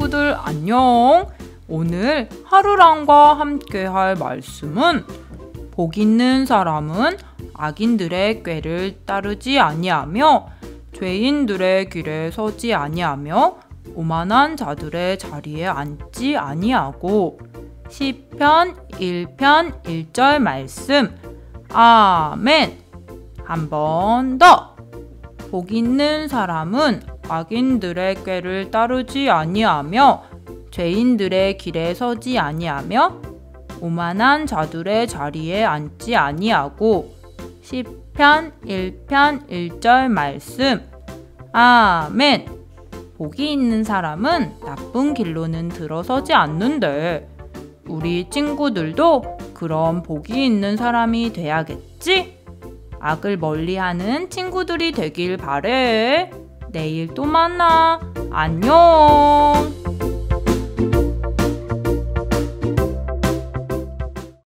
친구들 안녕. 오늘 하루랑과 함께 할 말씀은 복 있는 사람은 악인들의 꾀를 따르지 아니하며 죄인들의 길에 서지 아니하며 오만한 자들의 자리에 앉지 아니하고 시편 1편 1절 말씀. 아멘. 한 번 더. 복 있는 사람은 악인들의 꾀를 따르지 아니하며 죄인들의 길에 서지 아니하며 오만한 자들의 자리에 앉지 아니하고 시편 1편 1절 말씀. 아멘. 복이 있는 사람은 나쁜 길로는 들어서지 않는데 우리 친구들도 그런 복이 있는 사람이 돼야겠지? 악을 멀리하는 친구들이 되길 바래. 내일 또 만나. 안녕.